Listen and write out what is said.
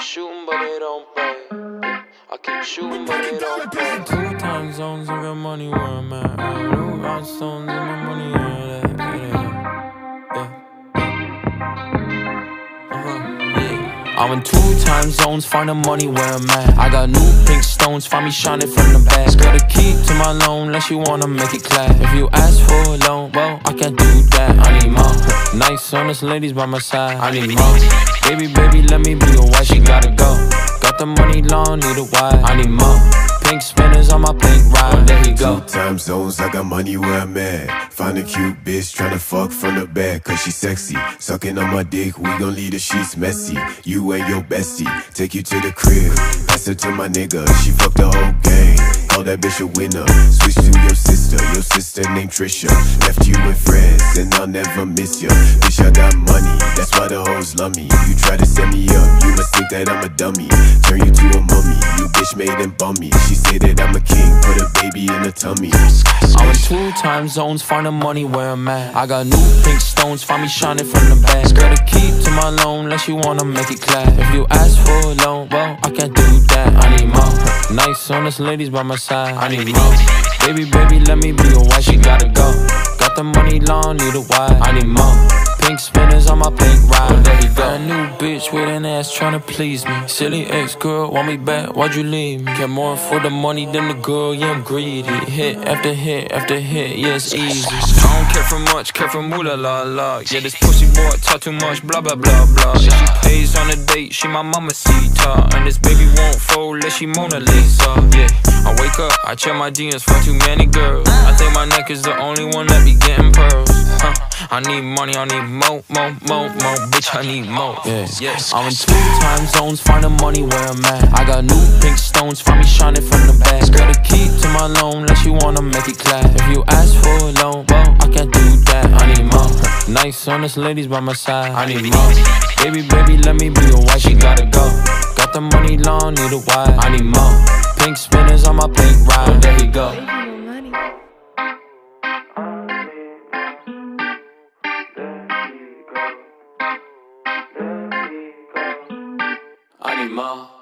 shooting, but it don't pay. I keep shooting, but it don't pay. 2 time zones, I got money where I'm at. New rhinestones and my money where I'm at. I'm in 2 time zones, find the money where I'm at. I got new pink stones, find me shining from the back. Got a key to my loan, unless you wanna make it clap. If you ask for a loan, well, I can't do that. I need more nice, honest ladies by my side. I need more. Baby, baby, let me be your wife, she gotta go. Got the money long, need a wife. I need more. Pink spinners on my pink ride, there you go. 2 time zones, I got money where I'm at. Find a cute bitch, tryna fuck from the back, cause she sexy. Sucking on my dick, we gon' leave the sheets messy. You and your bestie, take you to the crib. Pass her to my nigga, she fucked the whole gang. Call that bitch a winner. Switch to your sister named Trisha. Left you with friends, and I'll never miss ya. Bitch, I got money, that's why the hoes love me. You try to set me up, you must think that I'm a dummy. Turn you to a mummy, you bitch made and bummy. She say that I'm a king, put a baby in her tummy. I'm in 2 time zones, find the money where I'm at. I got new pink stones, find me shining from the back. Got a key to my loan, unless you wanna make it clap. If you ask for a loan, well, I can't do that. I need more nice, honest ladies by my side. I need more. Baby, baby, let me be your wife, she gotta go. Got the money long, need a wife. I need more. Pink spinners on my pink ride, there you go. Got a new bitch with an ass tryna please me. Silly ex-girl, want me back, why'd you leave me? Care more for the money than the girl, yeah, I'm greedy. Hit after hit after hit, yeah, it's easy. I don't care for much, care for moolah la la. Yeah, this pussy boy talk too much, blah blah blah blah. Yeah, she pays on a date, she my mama Sita. And this baby won't fold, let she Mona Lisa. Yeah, I wake up, I check my DMs for too many girls. I think my neck is the only one that be getting pearls. I need money, I need more, bitch, I need more. Yes. I'm in 2 time zones, find the money where I'm at. I got new pink stones, find me shining from the back. Got a key to my loan, unless you wanna make it clap. If you ask for a loan, well, I can't do that. I need more nice, honest ladies by my side. I need more. Baby, baby, let me be your wife, she gotta go. Got the money long, need a wife. I need more. Pink spinners on my pink ride, there you go. I need more.